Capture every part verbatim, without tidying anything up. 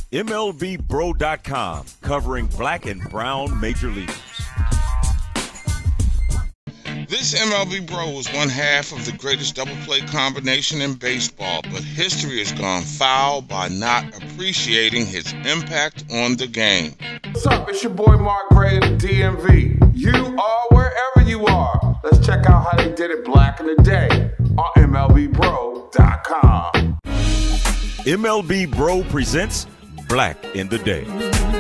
M L B bro dot com, covering black and brown major leaguers. This M L B Bro was one half of the greatest double play combination in baseball, but history has gone foul by not appreciating his impact on the game. What's up? It's your boy Mark Gray of the D M V. You are wherever you are. Let's check out how they did it back in the day on M L B bro dot com. M L B Bro presents Black in the Day.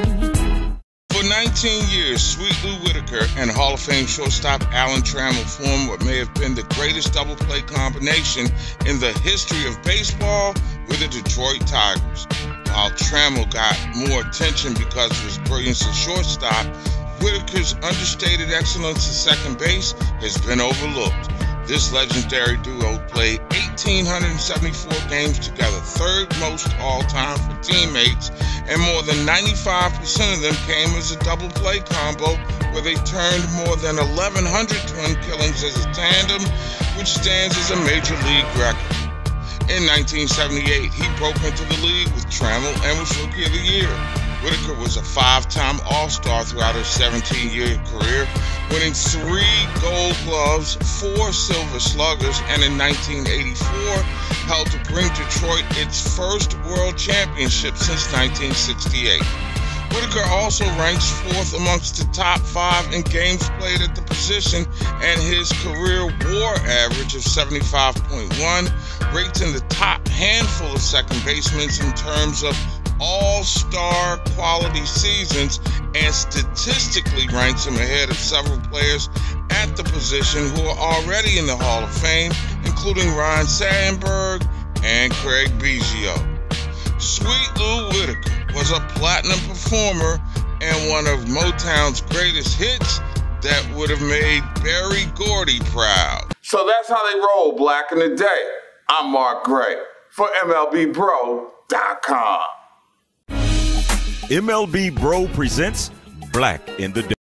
For nineteen years, Sweet Lou Whitaker and Hall of Fame shortstop Allan Trammel formed what may have been the greatest double play combination in the history of baseball with the Detroit Tigers. While Trammel got more attention because of his brilliance at shortstop, Whitaker's understated excellence at second base has been overlooked. This legendary duo played one thousand eight hundred seventy-four games together, third most all-time for teammates, and more than ninety-five percent of them came as a double play combo where they turned more than eleven hundred twin killings as a tandem, which stands as a major league record. In nineteen seventy-eight, he broke into the league with Trammel and was Rookie of the Year. Whitaker was a five-time All-Star throughout his seventeen-year career, winning three Gold Gloves, four Silver Sluggers, and in nineteen eighty-four helped to bring Detroit its first World Championship since nineteen sixty-eight. Whitaker also ranks fourth amongst the top five in games played at the position, and his career WAR average of seventy-five point one rates in the top handful of second basemen in terms of all-star quality seasons, and statistically ranks him ahead of several players at the position who are already in the Hall of Fame, including Ryan Sandberg and Craig Biggio. Sweet Lou Whitaker was a platinum performer and one of Motown's greatest hits that would have made Berry Gordy proud. So that's how they roll back in the day. I'm Mark Gray for M L B bro dot com. M L B Bro presents Black in the Day.